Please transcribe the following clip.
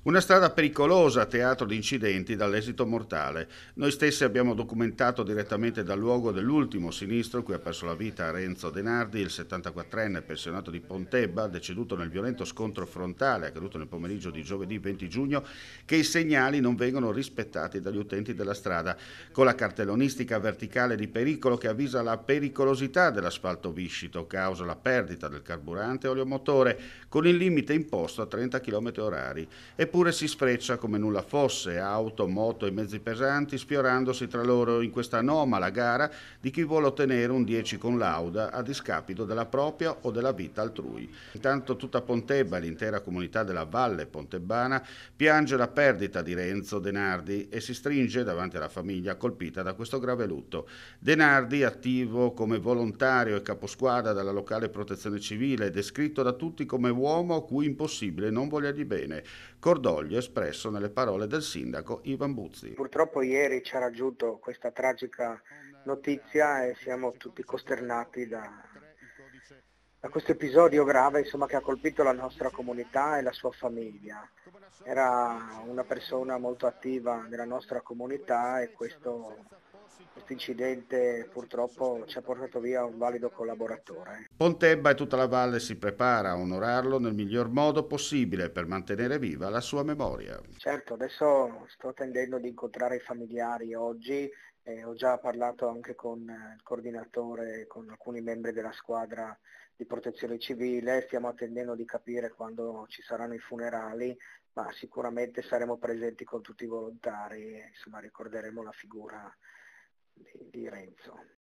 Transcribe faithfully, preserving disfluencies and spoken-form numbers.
Una strada pericolosa, teatro di incidenti dall'esito mortale. Noi stessi abbiamo documentato direttamente dal luogo dell'ultimo sinistro in cui ha perso la vita Renzo Denardi, il settantaquattrenne pensionato di Pontebba, deceduto nel violento scontro frontale accaduto nel pomeriggio di giovedì venti giugno, che i segnali non vengono rispettati dagli utenti della strada, con la cartellonistica verticale di pericolo che avvisa la pericolosità dell'asfalto viscito, causa la perdita del carburante oleomotore, con il limite imposto a trenta chilometri orari. Eppure si sfreccia come nulla fosse, auto, moto e mezzi pesanti sfiorandosi tra loro in questa anomala gara di chi vuole ottenere un dieci con lauda a discapito della propria o della vita altrui. Intanto tutta Pontebba e l'intera comunità della Valle Pontebbana piange la perdita di Renzo Denardi e si stringe davanti alla famiglia colpita da questo grave lutto. Denardi, attivo come volontario e caposquadra della locale protezione civile, descritto da tutti come uomo a cui impossibile non volergli bene. Cordoglio espresso nelle parole del sindaco Ivan Buzzi. Purtroppo ieri ci ha raggiunto questa tragica notizia e siamo tutti costernati da, da questo episodio grave, insomma, che ha colpito la nostra comunità e la sua famiglia. Era una persona molto attiva nella nostra comunità e questo questo incidente purtroppo ci ha portato via un valido collaboratore. Pontebba e tutta la valle si prepara a onorarlo nel miglior modo possibile per mantenere viva la sua memoria. Certo, adesso sto tendendo ad incontrare i familiari oggi, e ho già parlato anche con eh, il coordinatore, con alcuni membri della squadra di protezione civile, stiamo attendendo di capire quando ci saranno i funerali, ma sicuramente saremo presenti con tutti i volontari e insomma ricorderemo la figura di, di Renzo.